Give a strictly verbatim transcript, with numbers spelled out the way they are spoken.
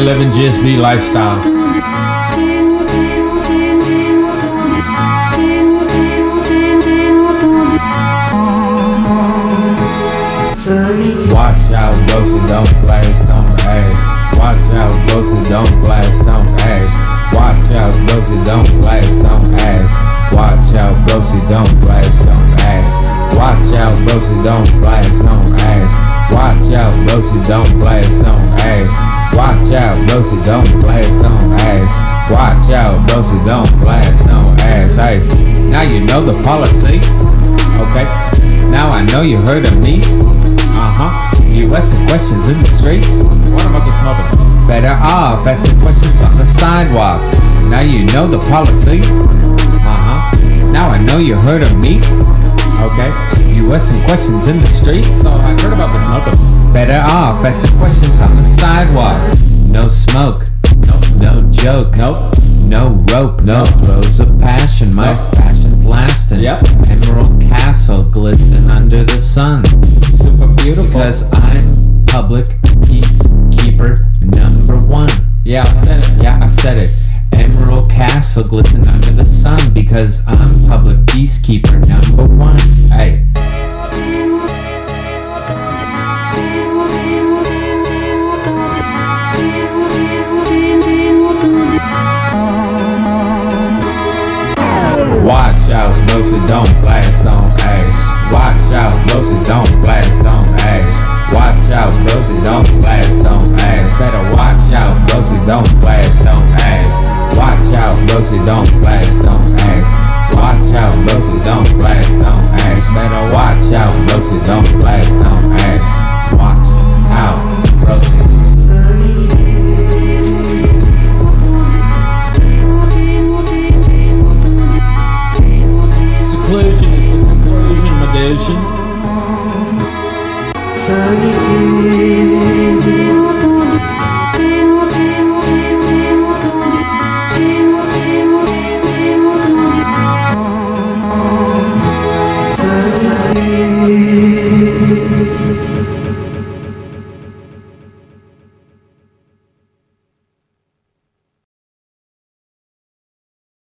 living G S B lifestyle. Watch out, roasted, don't blast on ash. Watch out, roasted, don't blast on ash. Watch out, roasted, don't blast on ash. Watch out, roasted, don't blast on ash. Watch out, roasted, don't blast on ash. Watch out, roasted, don't blast on ash. Watch out, roasted, don't blast on ash. Watch out, roasted, don't blast on ash. Hey, now you know the policy. Okay, now I know you heard of me. Uh-huh. You asking questions in the streets? What about the smoking? Better off asking questions on the sidewalk. Now you know the policy. Uh-huh. Now I know you heard of me. Okay. You asking questions in the streets? So I heard about the smoking. Better off asking questions on the sidewalk. No smoke. Nope. No joke. Nope. No rope. No flows of passion. My nope. fashion's lasting. Yep. Emerald castle glistening under the sun. Super beautiful. Because I'm public peacekeeper number one. Yeah, I said it. Yeah, I said it. Emerald castle glistening under the sun. Because I'm public peacekeeper number one. Hey. Watch out, roasted, don't blast on ash. Watch out, roasted, don't blast on ash. Watch out, roasted, don't blast on ash. Better watch out, roasted, don't blast on ash. Watch out, roasted, don't blast on ash. Watch out, roasted, don't blast on ash. Better watch out, roasted, don't blast on ash. Watch out, roasted. Conclusion is the conclusion, my dude.